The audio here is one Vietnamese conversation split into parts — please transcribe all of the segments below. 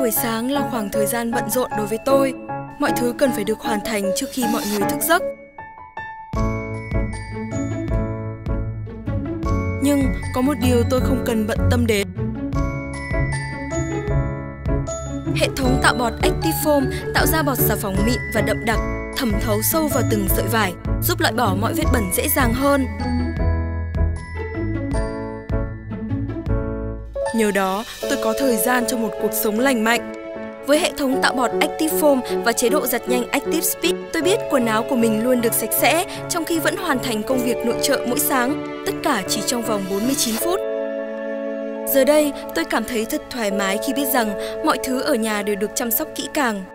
Buổi sáng là khoảng thời gian bận rộn đối với tôi. Mọi thứ cần phải được hoàn thành trước khi mọi người thức giấc. Nhưng có một điều tôi không cần bận tâm đến. Hệ thống tạo bọt Activefoam tạo ra bọt xà phòng mịn và đậm đặc, thẩm thấu sâu vào từng sợi vải, giúp loại bỏ mọi vết bẩn dễ dàng hơn. Nhờ đó, tôi có thời gian cho một cuộc sống lành mạnh. Với hệ thống tạo bọt Activefoam và chế độ giặt nhanh Active Speed, tôi biết quần áo của mình luôn được sạch sẽ trong khi vẫn hoàn thành công việc nội trợ mỗi sáng, tất cả chỉ trong vòng 49 phút. Giờ đây, tôi cảm thấy thật thoải mái khi biết rằng mọi thứ ở nhà đều được chăm sóc kỹ càng.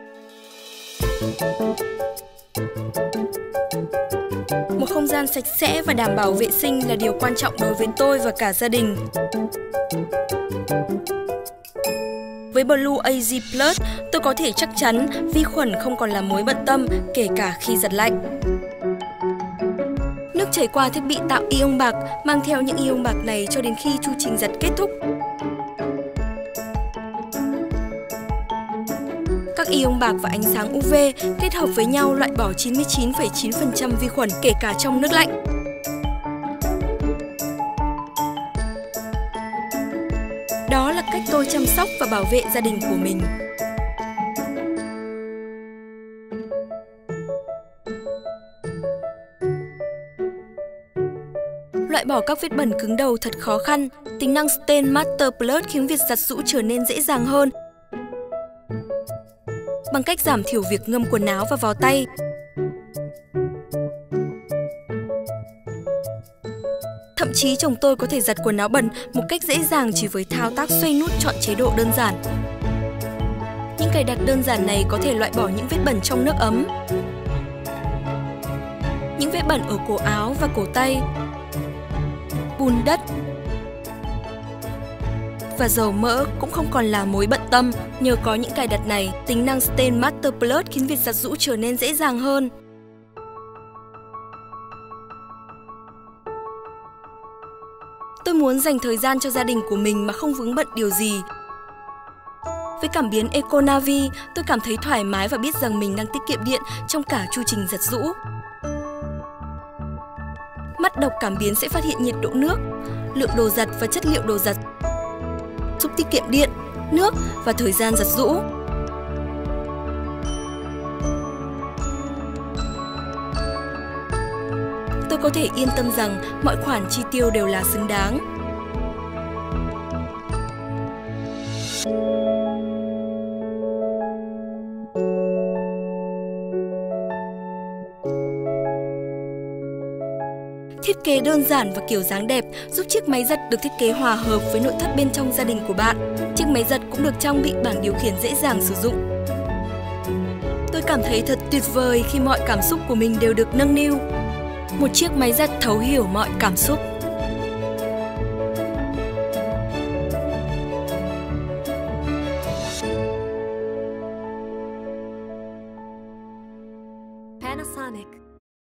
Một không gian sạch sẽ và đảm bảo vệ sinh là điều quan trọng đối với tôi và cả gia đình. Với Blue AZ Plus, tôi có thể chắc chắn vi khuẩn không còn là mối bận tâm, kể cả khi giặt lạnh. Nước chảy qua thiết bị tạo ion bạc, mang theo những ion bạc này cho đến khi chu trình giặt kết thúc. Các ion bạc và ánh sáng UV kết hợp với nhau loại bỏ 99,9% vi khuẩn, kể cả trong nước lạnh. Đó là cách tôi chăm sóc và bảo vệ gia đình của mình. Loại bỏ các vết bẩn cứng đầu thật khó khăn. Tính năng Stain Master Plus khiến việc giặt giũ trở nên dễ dàng hơn bằng cách giảm thiểu việc ngâm quần áo và vào tay. Thậm chí chồng tôi có thể giặt quần áo bẩn một cách dễ dàng chỉ với thao tác xoay nút chọn chế độ đơn giản. Những cài đặt đơn giản này có thể loại bỏ những vết bẩn trong nước ấm, những vết bẩn ở cổ áo và cổ tay, bùn đất và dầu mỡ cũng không còn là mối bận tâm. Nhờ có những cài đặt này, tính năng Stain Master Plus khiến việc giặt giũ trở nên dễ dàng hơn. Tôi muốn dành thời gian cho gia đình của mình mà không vướng bận điều gì. Với cảm biến EcoNavi, tôi cảm thấy thoải mái và biết rằng mình đang tiết kiệm điện trong cả chu trình giặt giũ. Mắt đọc cảm biến sẽ phát hiện nhiệt độ nước, lượng đồ giặt và chất liệu đồ giặt, giúp tiết kiệm điện, nước và thời gian giặt giũ. Tôi có thể yên tâm rằng mọi khoản chi tiêu đều là xứng đáng. Thiết kế đơn giản và kiểu dáng đẹp giúp chiếc máy giặt được thiết kế hòa hợp với nội thất bên trong gia đình của bạn. Chiếc máy giặt cũng được trang bị bảng điều khiển dễ dàng sử dụng. Tôi cảm thấy thật tuyệt vời khi mọi cảm xúc của mình đều được nâng niu. Một chiếc máy giặt thấu hiểu mọi cảm xúc.